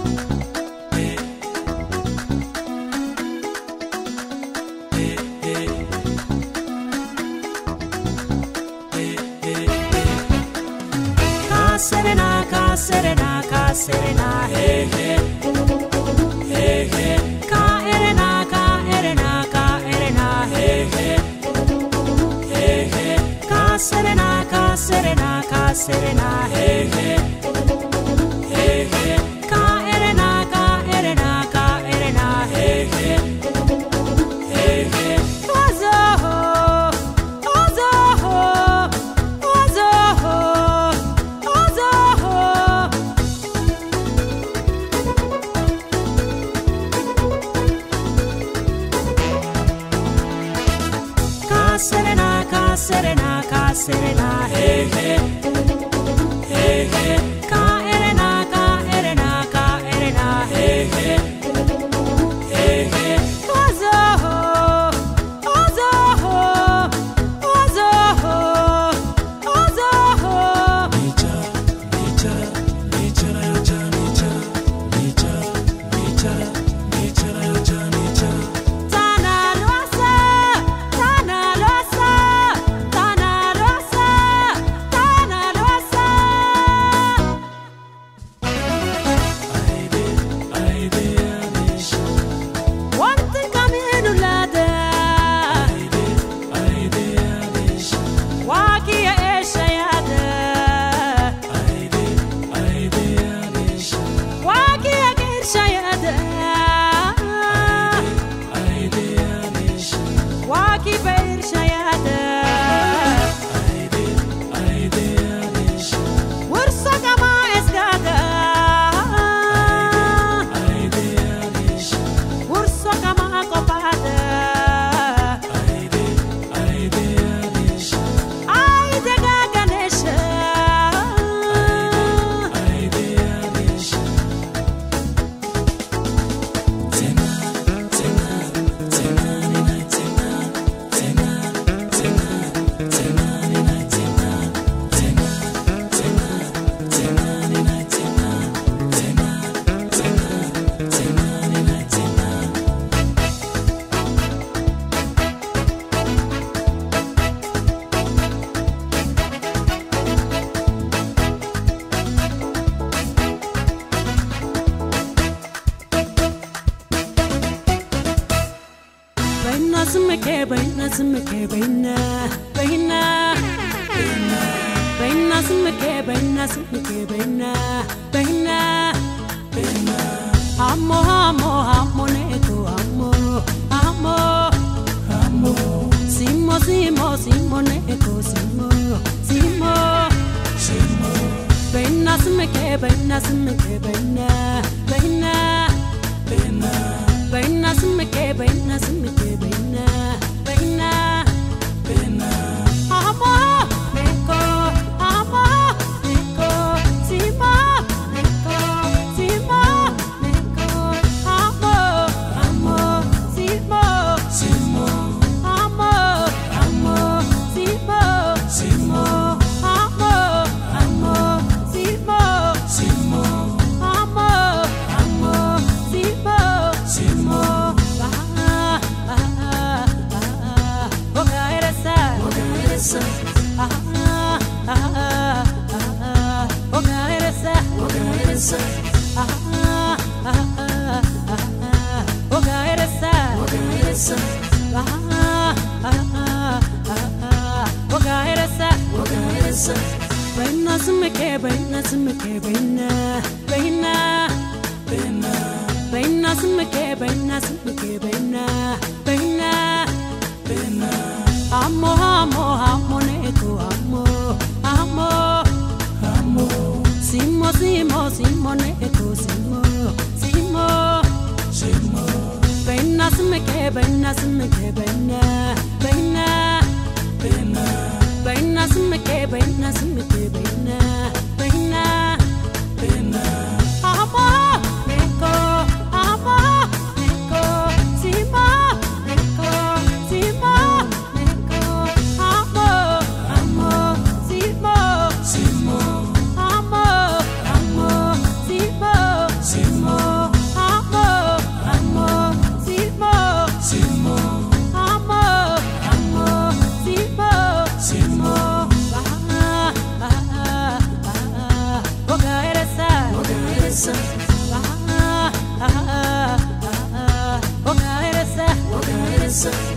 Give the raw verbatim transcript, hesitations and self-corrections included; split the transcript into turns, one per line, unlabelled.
Serena, ka serena, ka serena, hey hey, hey hey. Ka erena, ka erena, ka erena, hey hey, hey hey. Ka serena, ka serena, ka serena, hey hey, hey hey. Ka erena, ka erena, ka erena, hey hey, hey hey. Ozo, ozo, ozo. Serena, ka serena, ka serena, hey hey, hey hey. Ka erena, ka erena, ka erena, hey hey, hey hey. Ozo, ozo, ozo, ozo. Nicha, nicha, nicha na yacha nicha, nicha, nicha, nicha na yacha nicha. Tana losa, tana losa. Sumake baina sumake baina baina baina baina sumake baina sumake baina baina baina amo amo amo neko amo amo amo simo simo simo neko simo simo simo baina sumake baina sumake baina baina baina baina sumake baina sumake baina baina baina amo neko amo neko simo neko simo neko amo amo simo simo amo amo simo simo amo amo simo simo amo amo simo simo. Ah ah ah ah ah. Ogaresa, ogaresa. Ah ah ah ah ah. Ogaresa, ogaresa. Ah ah ah ah. Ogaresa, ogaresa. Baina sumake, baina sumake, baina, baina, baina, baina sumake, baina sumake, baina, baina, baina. Amo, amo, amo neko, amo, amo, amo. Simo, simo, simo neko, simo, simo, simo. Baina sumake, baina sumake, baina, baina, baina. Baina sumake, baina sumake, baina, baina, baina. Amo neko, amo neko, simo neko, simo. Simo, amo, amo, simo, simo. ah ah ah. Ogairesa, ogairesa.